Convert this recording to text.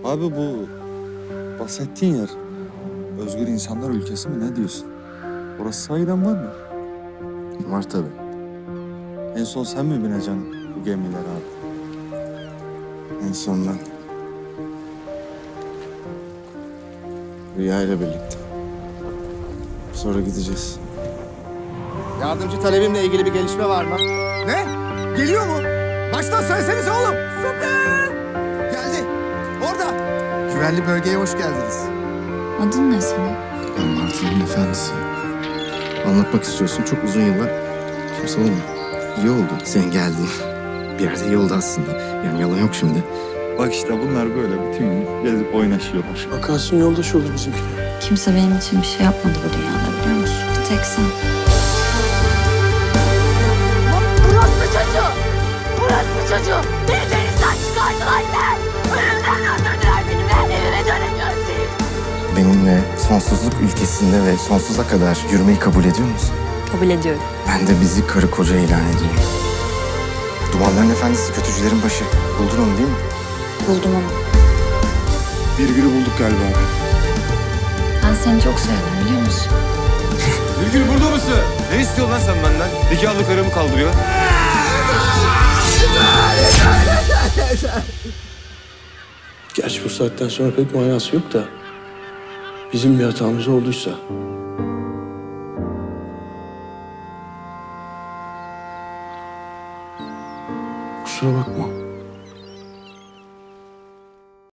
Abi bu bahsettiğin yer özgür insanlar ülkesi mi, ne diyorsun? Orası sahiden var mı? Var tabii. En son sen mi bineceksin bu gemiler abi? En son ben. Rüya ile birlikte. Sonra gideceğiz. Yardımcı talebimle ilgili bir gelişme var mı? Ne? Geliyor mu? Baştan söylesenize oğlum. Süper! Geldi. Orada. Güvenli bölgeye hoş geldiniz. Adın ne senin? Ben Martıların efendisi. Anlatmak istiyorsun, çok uzun yıllar kimse olmuyor. İyi oldu senin geldiğin. Bir yerde iyi oldu aslında. Yani yalan yok şimdi. Bak işte bunlar böyle bütün gün gezip oynaşıyorlar. Bakarsın yoldaş olur bizimkiler. Kimse benim için bir şey yapmadı bu dünyada, biliyor musun? Bir tek sen. Burası çocuğu! Burası çocuğu! Beni denizden çıkardılar be! Ölümden öldürdüler beni be! Evime dönemiyorum Seyir! Benimle sonsuzluk ülkesinde ve sonsuza kadar yürümeyi kabul ediyor musun? Kabul ediyorum. Ben de bizi karı koca ilan ediyorum. Dumanların efendisi, kötücülerin başı. Buldun onu değil mi? Buldum onu. Bir gülü bulduk galiba. Ben seni çok sevdim, biliyor musun? Birgül burada mısın? Ne istiyorsun lan sen benden? Nikahlı karımı kaldırıyor. Gerçi bu saatten sonra pek manası yok da. Bizim bir hatamız olduysa. Kusura bakma.